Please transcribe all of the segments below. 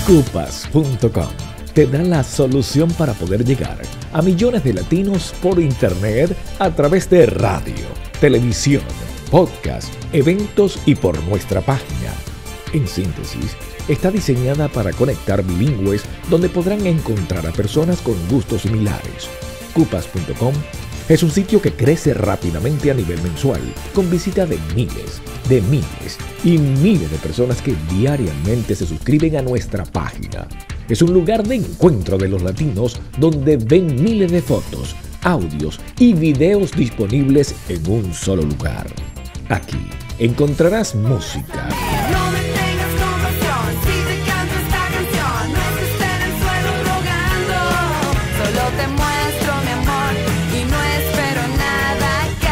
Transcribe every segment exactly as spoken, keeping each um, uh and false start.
Cupas punto com te da la solución para poder llegar a millones de latinos por internet a través de radio, televisión, podcast, eventos y por nuestra página. En síntesis, está diseñada para conectar bilingües donde podrán encontrar a personas con gustos similares. Cupas punto com es un sitio que crece rápidamente a nivel mensual, con visita de miles, de miles y miles de personas que diariamente se suscriben a nuestra página. Es un lugar de encuentro de los latinos donde ven miles de fotos, audios y videos disponibles en un solo lugar. Aquí encontrarás música, No me tengas compasión, si te canto esta canción, no es que esté en el suelo rogando, solo te muestro mi amor y no espero nada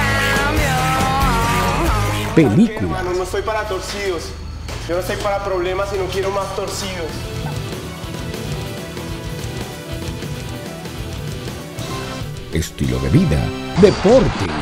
a cambio. películas, Hermano, no estoy para torcidos. Yo no estoy para problemas y no quiero más torcidos. estilo de vida, deportes.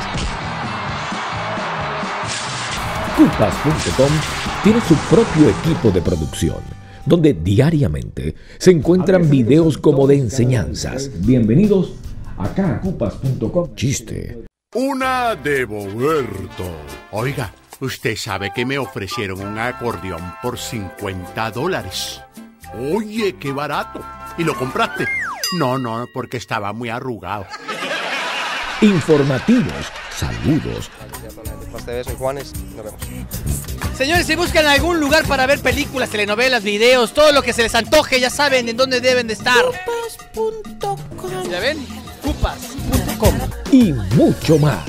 Cupas punto com tiene su propio equipo de producción, donde diariamente se encuentran videos como de enseñanzas. Bienvenidos acá a Cupas punto com. Chiste, Una de Boberto. Oiga, usted sabe que me ofrecieron un acordeón por cincuenta dólares. Oye, qué barato. ¿Y lo compraste? No, no, porque estaba muy arrugado. informativos, saludos, Soy Juanes, nos vemos. Señores, si buscan algún lugar para ver películas, telenovelas, videos, todo lo que se les antoje, ya saben en dónde deben de estar. ¿Ya ven? Cupas punto com. y mucho más.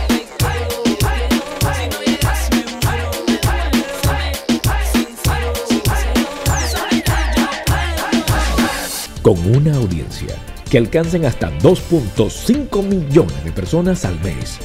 Con una audiencia que alcanzan hasta dos punto cinco millones de personas al mes.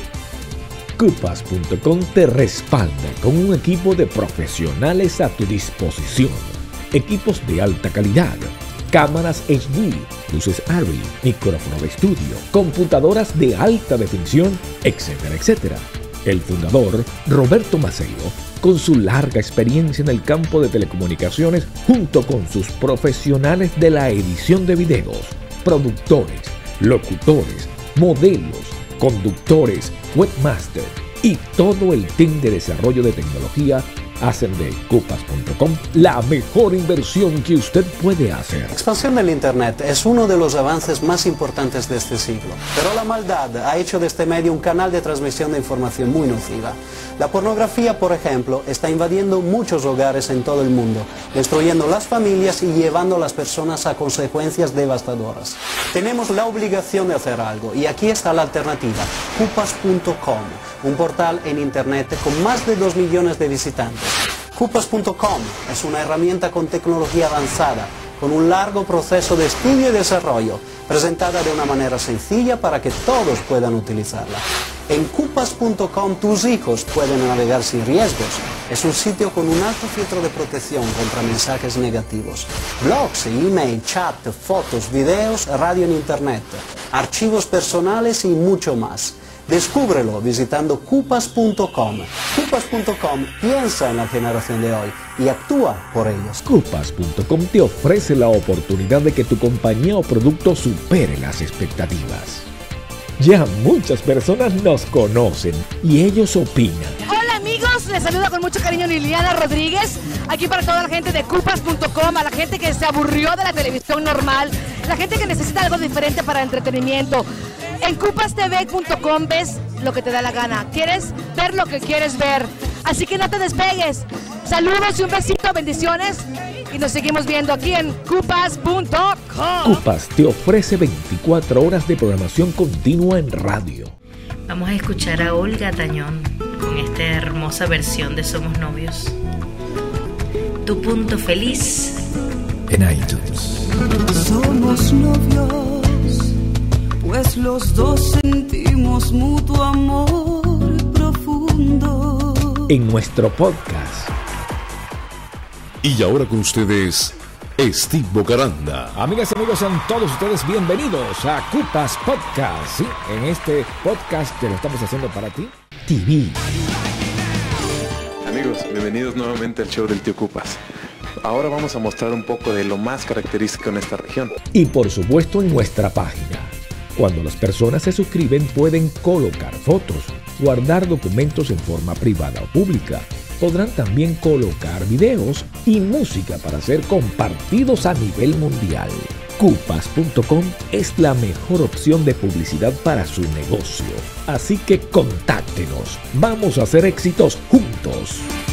Cupas punto com te respalda con un equipo de profesionales a tu disposición. Equipos de alta calidad, cámaras H D, luces Arri, micrófono de estudio, computadoras de alta definición, etcétera, etcétera. El fundador, Roberto Macedo, con su larga experiencia en el campo de telecomunicaciones, junto con sus profesionales de la edición de videos, productores, locutores, modelos, conductores, webmaster y todo el team de desarrollo de tecnología, hacen de Cupas punto com la mejor inversión que usted puede hacer. La expansión del Internet es uno de los avances más importantes de este siglo, pero la maldad ha hecho de este medio un canal de transmisión de información muy nociva. La pornografía, por ejemplo, está invadiendo muchos hogares en todo el mundo, destruyendo las familias y llevando a las personas a consecuencias devastadoras. Tenemos la obligación de hacer algo y aquí está la alternativa, Cupas punto com, un portal en Internet con más de dos millones de visitantes. Cupas punto com es una herramienta con tecnología avanzada, con un largo proceso de estudio y desarrollo, presentada de una manera sencilla para que todos puedan utilizarla. En Cupas punto com tus hijos pueden navegar sin riesgos. Es un sitio con un alto filtro de protección contra mensajes negativos. Blogs, email, chat, fotos, videos, radio en Internet, archivos personales y mucho más. Descúbrelo visitando Cupas punto com. Cupas punto com piensa en la generación de hoy y actúa por ellos. Cupas punto com te ofrece la oportunidad de que tu compañía o producto supere las expectativas. Ya muchas personas nos conocen y ellos opinan. Hola amigos, les saluda con mucho cariño Liliana Rodríguez, aquí para toda la gente de Cupas punto com, a la gente que se aburrió de la televisión normal, la gente que necesita algo diferente para entretenimiento. En Cupas T V punto com ves lo que te da la gana, quieres ver lo que quieres ver, así que no te despegues. Saludos y un besito, bendiciones y nos seguimos viendo aquí en Cupas punto com. Cupas te ofrece veinticuatro horas de programación continua en radio. Vamos a escuchar a Olga Tañón con esta hermosa versión de Somos Novios. Tu punto feliz En iTunes. Somos novios, pues los dos sentimos mutuo amor profundo. En nuestro podcast. Y ahora con ustedes, Steve Bocaranda. Amigas y amigos, sean todos ustedes bienvenidos a Cupas Podcast. Sí, en este podcast que lo estamos haciendo para ti, T V. Amigos, bienvenidos nuevamente al show del Tío Cupas. ahora vamos a mostrar un poco de lo más característico en esta región. Y por supuesto en nuestra página. Cuando las personas se suscriben pueden colocar fotos, guardar documentos en forma privada o pública. Podrán también colocar videos y música para ser compartidos a nivel mundial. Cupas punto com es la mejor opción de publicidad para su negocio. Así que contáctenos. Vamos a hacer éxitos juntos.